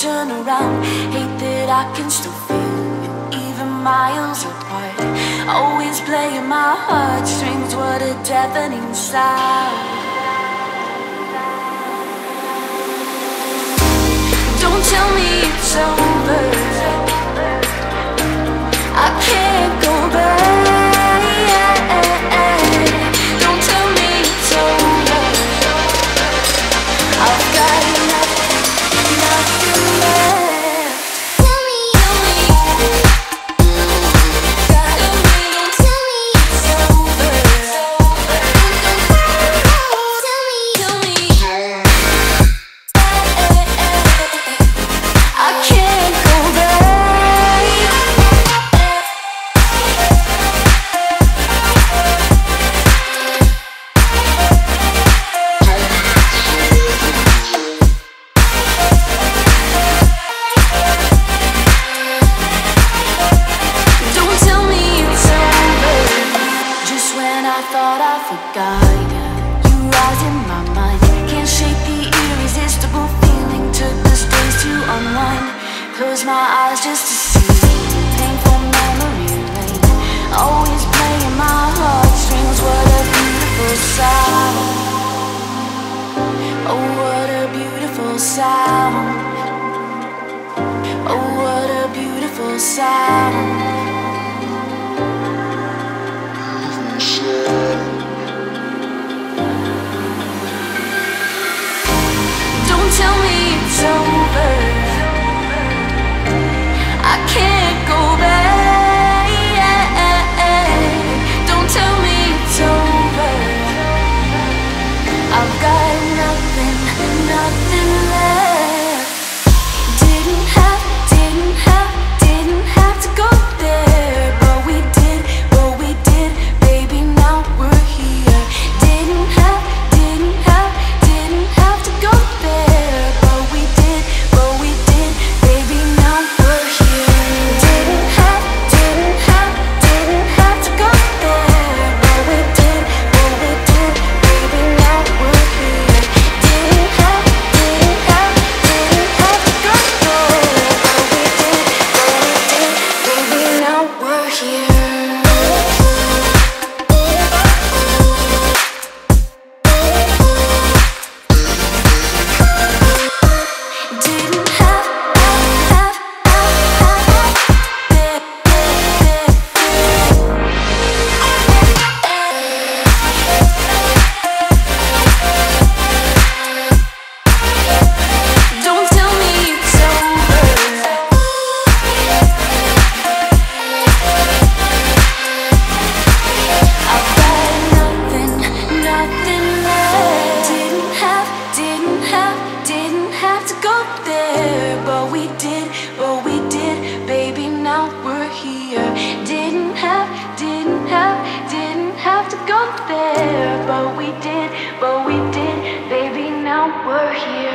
turn around. Hate that I can still feel you, even miles apart. Always playing my heartstrings, what a deafening sound. Don't tell me it's over, I can't go back. Don't tell me it's over, I've got nothing left. Tell me, gotta be, don't tell me it's over. Tell me, I can't go back. Don't tell me it's over. Just when I thought I forgot you, you rise in my mind. Can't shake the irresistible feeling. Took this days to unwind. Close my eyes just to see painful memory lane. Always playing my heartstrings. What a beautiful sound. Oh, what a beautiful sound. Oh, what a beautiful sound. Don't tell me it's over, I can't go back. Don't tell me it's over, I've got nothing left. Didn't have to go there, but we did, baby, now we're here. Didn't have to go there, but we did, baby, now we're here. Didn't have to go there, but we did, baby, now we're here. Didn't have to go there, but we did, baby, now we're here. Didn't have Don't tell me it's over, I've got nothing left. Didn't have to go there, but we did, baby, now we're here. Didn't have to go there, but we did, baby, now we're here.